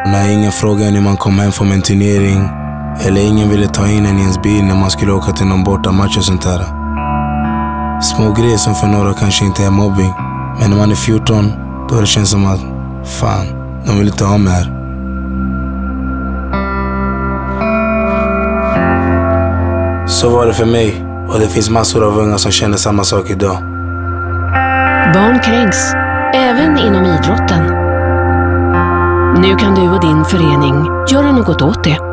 När ingen frågade när man kom hem från en turnering, eller ingen ville ta in en i ens bil när man skulle åka till någon borta match och sånt där. Små grejer som för några kanske inte är mobbing, men när man är 14, då det känns som att fan, de vill inte ha mig här. Så var det för mig, och det finns massor av unga som känner samma sak idag. Barn kränks, även inom idrotten. Nu kan du och din förening göra något åt det.